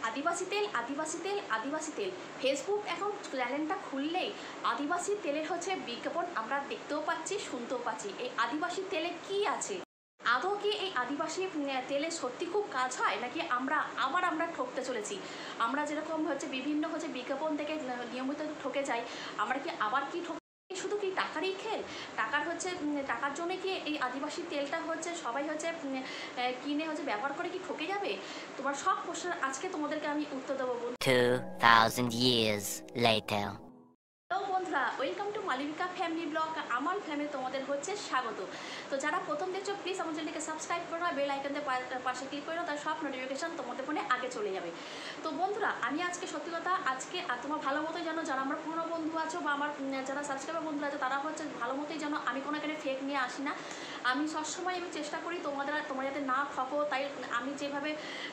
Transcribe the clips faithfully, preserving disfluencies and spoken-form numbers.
আদিবাসী তেল আদিবাসী তেল আদিবাসী তেল ফেসবুক অ্যাকাউন্ট চ্যানেলটা খুললেই আদিবাসী তেলের হচ্ছে বিজ্ঞাপন আমরা দেখতেও পাচ্ছি, শুনতেও পাচ্ছি। এই আদিবাসী তেলে কি আছে? আদৌ কি এই আদিবাসী তেলে সত্যি খুব কাজ হয়, নাকি আমরা আবার আমরা ঠকতে চলেছি? আমরা যেরকম হচ্ছে বিভিন্ন হচ্ছে বিজ্ঞাপন থেকে নিয়মিত ঠকে যাই, আমরা কি আবার কি ঠক শুধু কি টাকারই খেল? টাকার হচ্ছে টাকার জন্য কি এই আদিবাসী তেলটা হচ্ছে সবাই হচ্ছে কিনে হচ্ছে ব্যবহার করে কি ঠকে যাবে? তোমার সব প্রশ্নের আজকে তোমাদেরকে আমি উত্তর দেবো। two thousand years later. Hello বন্ধুরা, welcome to Malabika family blog. আমার ফ্যামিলি তোমাদের হচ্ছে স্বাগত। তো যারা প্রথম দেখছো প্লিজ আমার চ্যানেলকে সাবস্ক্রাইব করো, বেল আইকনতে পাশে ক্লিক করো, তার সব নোটিফিকেশান তোমাদের ফোনে আগে চলে যাবে। তো বন্ধুরা, আমি আজকে সত্যি কথা আজকে তোমার ভালো মতোই জানো, যারা আমার পুরনো বন্ধু আছো বা আমার যারা সাবস্ক্রাইবার বন্ধু আছে তারা হচ্ছে ভালো মতোই জানো আমি কোনো এখানে ফেক নিয়ে আসি না। আমি সবসময় আমি চেষ্টা করি তোমাদের তোমরা যাতে না ঠকো, তাই আমি যেভাবে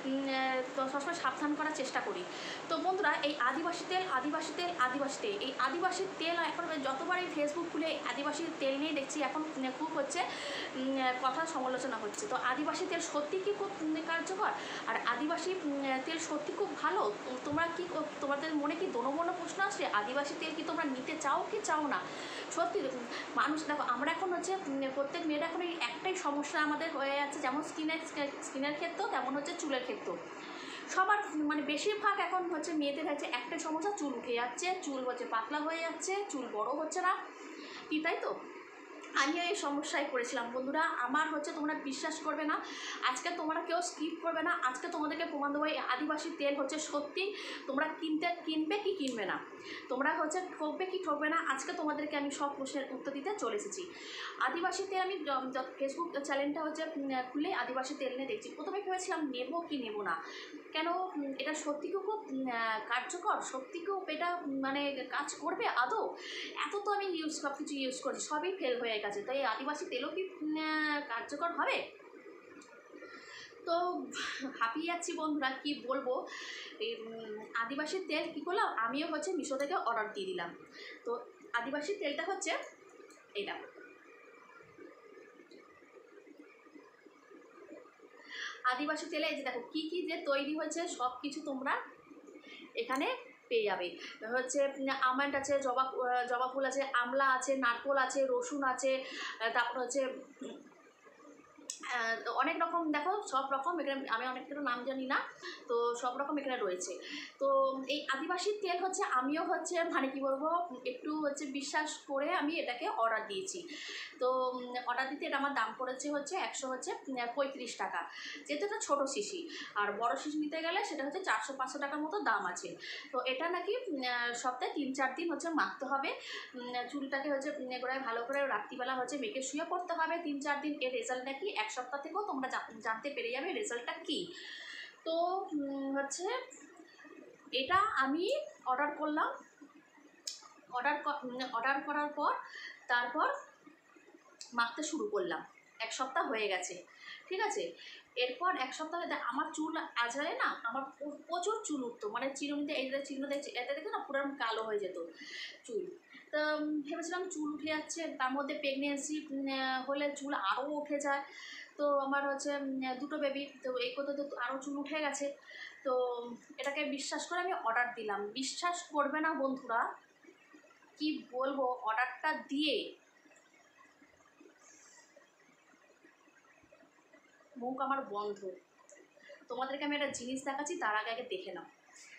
সবসময় সাবধান করার চেষ্টা করি। তো বন্ধুরা, এই আদিবাসী তেল আদিবাসী তেল আদিবাসী তেল এই আদিবাসী তেল এখন যতবারই ফেসবুক খুলে আদিবাসী তেল নিয়ে দেখছি এখন খুব হচ্ছে কথা সমালোচনা হচ্ছে। তো আদিবাসী তেল সত্যি কি খুব কার্যকর, আর আদিবাসী তেল সত্যি খুব ভালো? তোমরা কি তোমাদের মনে কি দোনো মনো প্রশ্ন আসছে? আদিবাসী তেল কি তোমরা নিতে চাও কি চাও না? সত্যি মানুষ দেখো, আমরা এখন হচ্ছে প্রত্যেক মেয়েরা এখন এই একটাই সমস্যা আমাদের হয়ে যাচ্ছে, যেমন স্কিনের স্কিনের ক্ষেত্রেও তেমন হচ্ছে চুলের ক্ষেত্রেও। সবার মানে বেশিরভাগ এখন হচ্ছে মেয়েদের হচ্ছে একটাই সমস্যা, চুল উঠে যাচ্ছে, চুল হচ্ছে পাতলা হয়ে যাচ্ছে, চুল বড় হচ্ছে না, কি তাই তো? আমিও এই সমস্যায় পড়েছিলাম বন্ধুরা। আমার হচ্ছে তোমরা বিশ্বাস করবে না, আজকে তোমরা কেউ স্কিপ করবে না, আজকে তোমাদেরকে প্রমাণ দেবো এই আদিবাসী তেল হচ্ছে সত্যি তোমরা কিনতে কিনবে কি কিনবে না, তোমরা হচ্ছে ঠকবে কি ঠকবে না। আজকে তোমাদেরকে আমি সব প্রশ্নের উত্তর দিতে চলে এসেছি। আদিবাসী তেল আমি ফেসবুক চ্যানেলটা হচ্ছে খুলে আদিবাসী তেল নিয়ে দেখছি, প্রথমে ভেবেছিলাম নেবো কি নেবো না, কেন এটা সত্যি খুব কার্যকর, সত্যি খুব এটা মানে কাজ করবে আদৌ? এত তো আমি ইউজ সব কিছু ইউজ করছি, সবই ফেল হয়ে গেছে, তো এই আদিবাসী তেলও কি কার্যকর হবে? তো হাঁপিয়ে যাচ্ছি বন্ধুরা, কি বলবো। এই আদিবাসী তেল কী করলাম, আমিও হচ্ছে মিশো থেকে অর্ডার দিয়ে দিলাম। তো আদিবাসী তেলটা হচ্ছে এটা, আদিবাসী তেলে এই যে দেখো কী কী যে তৈরি হয়েছে সব কিছু তোমরা এখানে পেয়ে যাবে। হচ্ছে আমন্ড আছে, জবা জবা ফুল আছে, আমলা আছে, নারকোল আছে, রসুন আছে, তারপর হচ্ছে অনেক রকম, দেখো সব রকম এখানে, আমি অনেকটা নাম জানি না, তো সব রকম এখানে রয়েছে। তো এই আদিবাসী তেল হচ্ছে আমিও হচ্ছে মানে কি বলবো একটু হচ্ছে বিশ্বাস করে আমি এটাকে অর্ডার দিয়েছি। তো অর্ডার দিতে এটা আমার দাম পড়েছে হচ্ছে একশো হচ্ছে পঁয়ত্রিশ টাকা, যেহেতু এটা ছোটো শিশি, আর বড় শিশি নিতে গেলে সেটা হচ্ছে চারশো পাঁচশো টাকার মতো দাম আছে। তো এটা নাকি সপ্তাহে তিন চার দিন হচ্ছে মাখতে হবে, চুলটাকে হচ্ছে গোড়ায় ভালো করে রাত্রিবেলা হচ্ছে মেখে শুয়ে পড়তে হবে তিন চার দিন। এর রেজাল্ট নাকি এক সপ্তাহ থেকেও তোমরা জানতে পেরে যাবে রেজাল্টটা কী। তো হচ্ছে এটা আমি অর্ডার করলাম, অর্ডার অর্ডার করার পর তারপর মাখতে শুরু করলাম, এক সপ্তাহ হয়ে গেছে, ঠিক আছে। এরপর এক সপ্তাহে আমার চুল আজরালে না, আমার প্রচুর চুল উঠতো, মানে চিরুনিতে এই যে চিহ্ন দেখছে এতে দেখে না পুরো কালো হয়ে যেত চুল। তো ভেবেছিলাম চুল উঠে যাচ্ছে, তার মধ্যে প্রেগনেন্সি হলে চুল আরও উঠে যায়। তো আমার হচ্ছে দুটো বেবি, তো এই করতে তো আরও চুল উঠে গেছে। তো এটাকে বিশ্বাস করে আমি অর্ডার দিলাম। বিশ্বাস করবে না বন্ধুরা, কি বলবো, অর্ডারটা দিয়ে মুখ আমার বন্ধ। তোমাদেরকে আমি একটা জিনিস দেখাচ্ছি, তার আগে আগে দেখে নাও।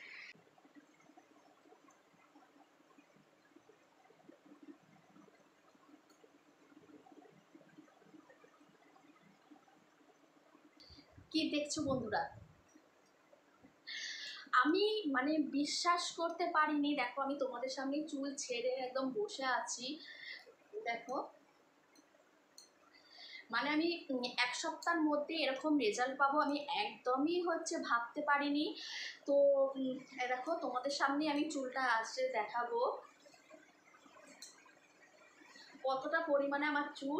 কি দেখছো বন্ধুরা? আমি মানে বিশ্বাস করতে পারিনি। দেখো আমি তোমাদের সামনে চুল ছেড়ে একদম বসে আছি, দেখো মানে আমি এক সপ্তাহের মধ্যে এরকম রেজাল্ট পাবো আমি একদমই হচ্ছে ভাবতে পারিনি। তো দেখো তোমাদের সামনে আমি চুলটা আসছে দেখাবো কতটা পরিমাণে আমার চুল।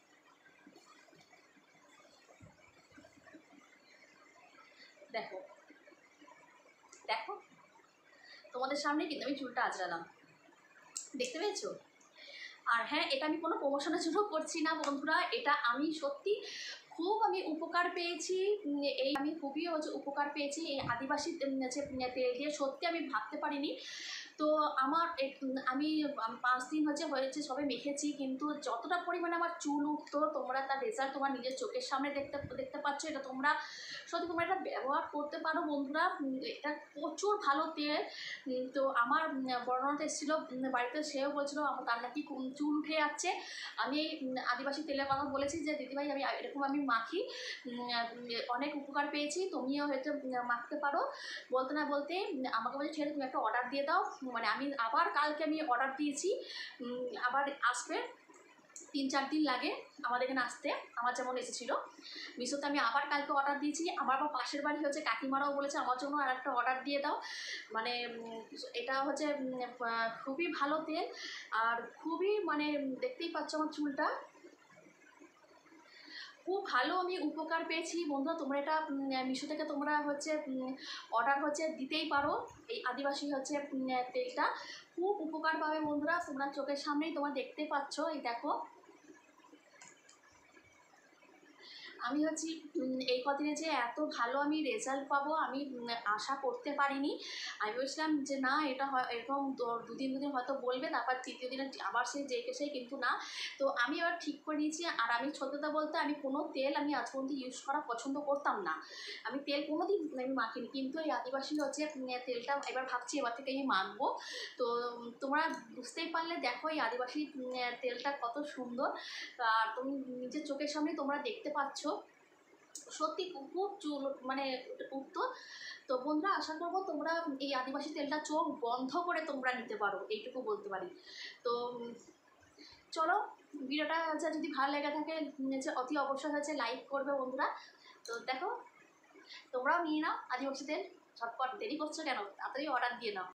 দেখো দেখো তোমাদের সামনে কিন্তু আমি চুলটা আঁচড়ালাম, দেখতে পেয়েছো? আর হ্যাঁ, এটা আমি কোনো প্রমোশনের জন্য করছি না বন্ধুরা, এটা আমি সত্যি খুব আমি উপকার পেয়েছি। উম, এই আমি খুবই হচ্ছে উপকার পেয়েছি এই আদিবাসী উম, যে তেল দিয়ে, সত্যি আমি ভাবতে পারিনি। তো আমার এ- উম, আমি আম, পাঁচ দিন হচ্ছে হয়েছে সবে মেখেছি, কিন্তু যতটা পরিমাণে আমার চুল উঠতো, তোমরা তার রেজাল্ট তোমার নিজের চোখের সামনে দেখতে দেখতে পাচ্ছ। এটা তোমরা সত্যি তোমরা এটা ব্যবহার করতে পারো বন্ধুরা। উম, এটা প্রচুর ভালো তেল। উম, তো আমার উম, বর্ণনাতে এসেছিলো উম, বাড়িতে, সেও বলছিল আমার তার নাকি খুব চুল উঠে যাচ্ছে। আমি এই উম, আদিবাসী তেলের কথা বলেছি যে দিদিভাই আমি এরকম আমি মাখি, উম, অনেক উপকার পেয়েছি, তুমিও হয়তো উম, মাখতে পারো। বলতে না বলতে উম, আমাকে বলছে ঠিক আছে তুমি একটা অর্ডার দিয়ে দাও। মানে আমি আবার কালকে আমি অর্ডার দিয়েছি, উম, আবার আসবে, তিন চার দিন লাগে আমাদের এখানে আসতে, আমার যেমন এসেছিলো মিশোতে। আমি আবার কালকে অর্ডার দিয়েছি। আমার আবার পাশের বাড়ি হচ্ছে কাকিমারাও বলেছে আমার জন্য আর একটা অর্ডার দিয়ে দাও। মানে উম, এটা হচ্ছে উম, আহ, খুবই ভালো তেল, আর খুবই মানে দেখতেই পাচ্ছ আমার চুলটা খুব ভালো আমি উপকার পেয়েছি বন্ধুরা। তোমরা এটা উম, মিশো থেকে তোমরা হচ্ছে অর্ডার হচ্ছে দিতেই পারো। এই আদিবাসী হচ্ছে উম, তেলটা খুব উপকার পাবে বন্ধুরা। তোমরা চোখের সামনেই তোমরা দেখতে পাচ্ছ, এই দেখো আমি হচ্ছে উম, এই কদিনে যে এত ভালো আমি রেজাল্ট পাবো আমি উম, আশা করতে পারিনি। আমি বলছিলাম যে না এটা হয় এরকম দু- দুদিন দুদিন হয়তো বলবে, তারপর তৃতীয় দিনে আবার সে যে সেই, কিন্তু না। তো আমি এবার ঠিক করে নিয়েছি। আর আমি সত্যি কথা বলতে আমি কোনো তেল আমি আজ পর্যন্ত ইউজ করা পছন্দ করতাম না। আমি তেল কোনো দিন আমি মাখিনি, কিন্তু এই আদিবাসী হচ্ছে উম, তেলটা এবার ভাবছি এবার থেকে আমি মাখবো। তো উম, তোমরা বুঝতেই পারলে, দেখো এই আদিবাসী উম, তেলটা কত সুন্দর। আর তুমি নিজের চোখের সামনে তোমরা দেখতে পাচ্ছ, সত্যি খুব চুল মানে উঠতো। তো বন্ধুরা আশা করবো তোমরা এই আদিবাসী তেলটা চোখ বন্ধ করে তোমরা নিতে পারো, এইটুকু বলতে পারি। তো উম, চলো, ভিডিওটা হচ্ছে যদি ভালো লেগে থাকে উম, যে অতি অবশ্যই হচ্ছে লাইক করবে বন্ধুরা। তো দেখো তোমরাও নিয়ে নাও আদিবাসী তেল, ঝটপট, দেরি করছো কেন, তাড়াতাড়ি অর্ডার দিয়ে নাও।